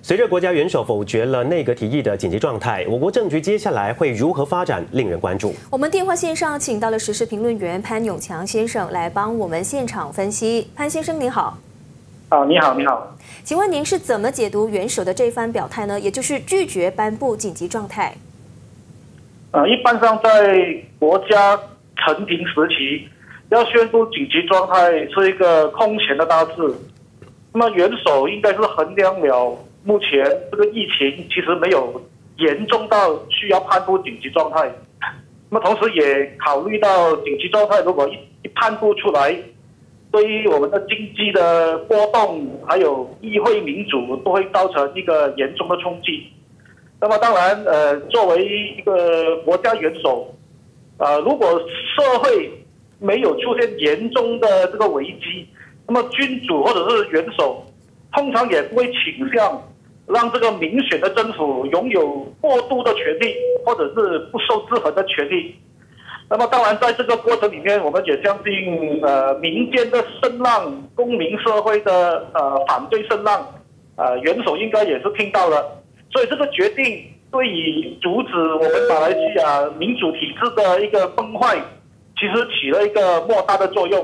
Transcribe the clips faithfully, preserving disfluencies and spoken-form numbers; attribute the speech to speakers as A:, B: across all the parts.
A: 随着国家元首否决了内阁提议的紧急状态，我国政局接下来会如何发展，令人关注。我
B: 们电话线上请到了时事评论员潘永强先生来帮我们现场分析。潘先生您好。
C: 啊，你好，你好。
B: 请问您是怎么解读元首的这番表态呢？也就是拒绝颁布紧急状态。
C: 呃，一般上在国家承平时期，要宣布紧急状态是一个空前的大事。那么元首应该是衡量了目前这个疫情其实没有严重到需要颁布紧急状态，那么同时也考虑到紧急状态如果一一颁布出来，对于我们的经济的波动还有议会民主都会造成一个严重的冲击。那么当然，呃，作为一个国家元首，呃，如果社会没有出现严重的这个危机，那么君主或者是元首通常也不会倾向让这个民选的政府拥有过度的权利，或者是不受制衡的权利。那么当然，在这个过程里面，我们也相信，呃，民间的声浪、公民社会的呃反对声浪，呃，元首应该也是听到了。所以这个决定对于阻止我们马来西亚民主体制的一个崩坏，其实起了一个莫大的作用。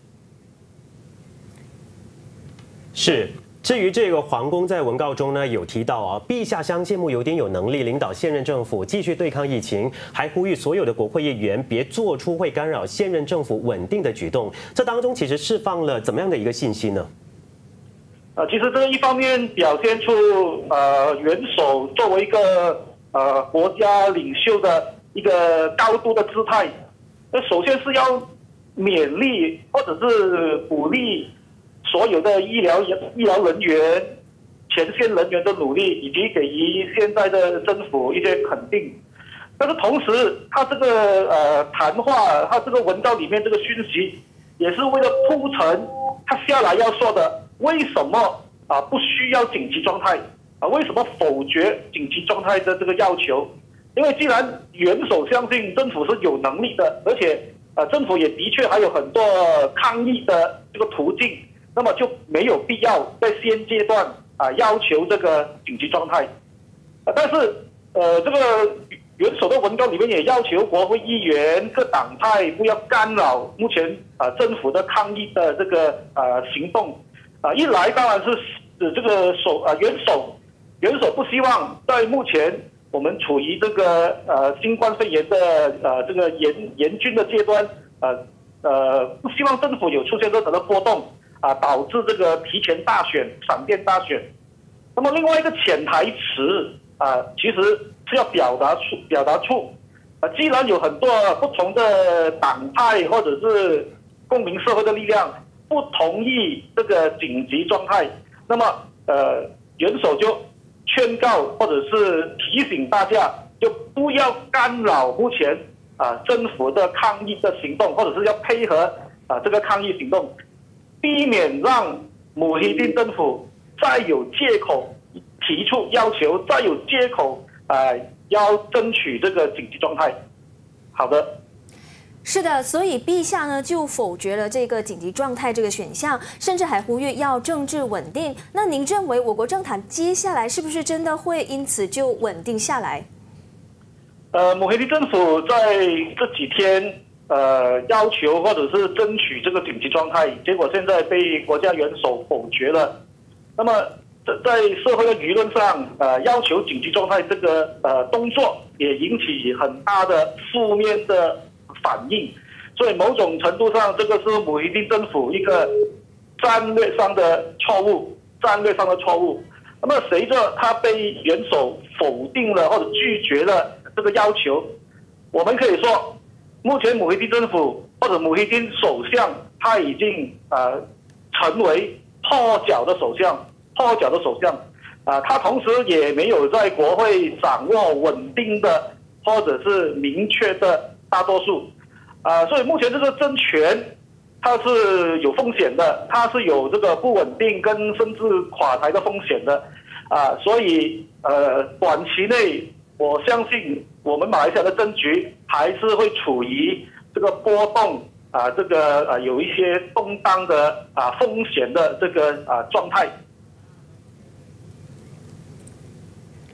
A: 是。至于这个皇宫在文告中呢有提到啊，陛下相信慕尤丁有能力领导现任政府继续对抗疫情，还呼吁所有的国会议员别做出会干扰现任政府稳定的举动。这当中其实释放了怎么样的一个信息呢？
C: 呃，其实这一方面表现出呃元首作为一个呃国家领袖的一个高度的姿态。那首先是要勉励或者是鼓励所有的医疗医疗人员、前线人员的努力，以及给予现在的政府一些肯定。但是同时，他这个呃谈话，他这个文稿里面这个讯息，也是为了铺陈他下来要说的，为什么啊不需要紧急状态啊？为什么否决紧急状态的这个要求？因为既然元首相信政府是有能力的，而且呃政府也的确还有很多抗疫的这个途径。那么就没有必要在现阶段啊要求这个紧急状态，啊，但是呃这个元首的文告里面也要求国会议员各党派不要干扰目前啊政府的抗疫的这个啊行动，啊一来当然是这个首啊元首元首不希望在目前我们处于这个呃新冠肺炎的呃这个严严峻的阶段，呃呃不希望政府有出现任何的波动。啊，导致这个提前大选、闪电大选。那么另外一个潜台词啊，其实是要表达出表达出啊，既然有很多不同的党派或者是公民社会的力量不同意这个紧急状态，那么呃，元首就劝告或者是提醒大家，就不要干扰目前啊政府的抗疫的行动，或者是要配合啊这个抗疫行动。避免让慕尤丁政府再有借口提出要求，再有借口呃要争取这个紧急状态。好的，
B: 是的，所以陛下呢就否决了这个紧急状态这个选项，甚至还呼吁要政治稳定。那您认为我国政坛接下来是不是真的会因此就稳定下来？
C: 呃，慕尤丁政府在这几天。呃，要求或者是争取这个紧急状态，结果现在被国家元首否决了。那么，在社会的舆论上，呃，要求紧急状态这个呃动作也引起很大的负面的反应。所以，某种程度上，这个是慕尤丁政府一个战略上的错误，战略上的错误。那么，随着他被元首否定了或者拒绝了这个要求，我们可以说。目前慕尤丁政府或者慕尤丁首相，他已经呃成为破脚的首相，破脚的首相，啊、呃，他同时也没有在国会掌握稳定的或者是明确的大多数，啊、呃，所以目前这个政权它是有风险的，它是有这个不稳定跟甚至垮台的风险的，啊、呃，所以呃短期内。我相信我们马来西亚的政局还是会处于这个波动啊，这个啊有一些动荡的啊风险的这个啊状态。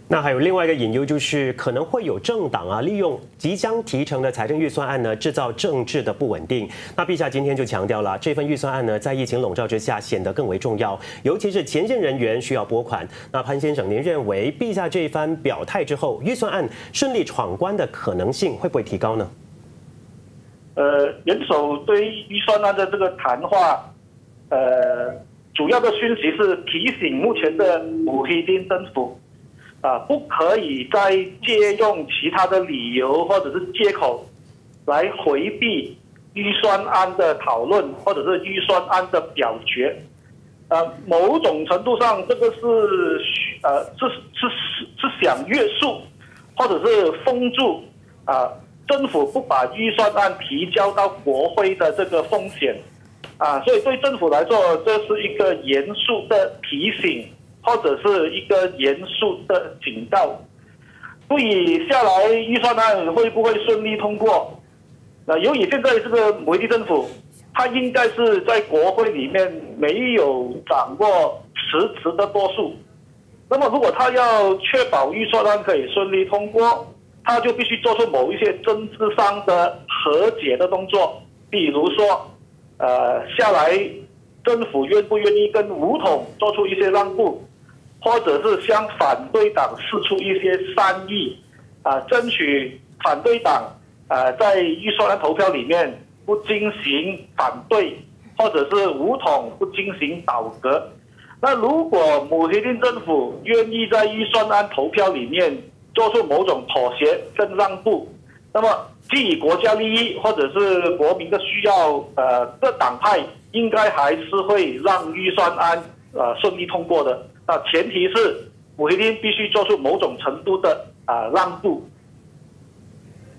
A: 那还有另外一个隐忧，就是可能会有政党啊，利用即将提呈的财政预算案呢，制造政治的不稳定。那陛下今天就强调了，这份预算案呢，在疫情笼罩之下显得更为重要，尤其是前线人员需要拨款。那潘先生，您认为陛下这一番表态之后，预算案顺利闯关的可能性会不会提高呢？
C: 呃，元首对预算案的这个谈话，呃，主要的讯息是提醒目前的穆希丁政府。啊，不可以再借用其他的理由或者是借口来回避预算案的讨论，或者是预算案的表决。呃，某种程度上，这个是呃是是是是想约束，或者是封住啊、呃、政府不把预算案提交到国会的这个风险。啊，所以对政府来说，这是一个严肃的提醒。或者是一个严肃的警告，所以下来预算案会不会顺利通过？那由于现在这个穆希丁政府，他应该是在国会里面没有掌握实质的多数。那么如果他要确保预算案可以顺利通过，他就必须做出某一些政治上的和解的动作，比如说，呃，下来政府愿不愿意跟武统做出一些让步？或者是向反对党释出一些善意，啊，争取反对党啊在预算案投票里面不进行反对，或者是武统不进行倒戈。那如果穆希丁政府愿意在预算案投票里面做出某种妥协跟让步，那么基于国家利益或者是国民的需要，呃，各党派应该还是会让预算案呃顺利通过的。那前提是穆希丁必须做出某种程度的啊、呃、让步。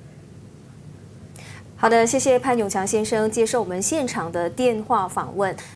B: 好的，谢谢潘永强先生接受我们现场的电话访问。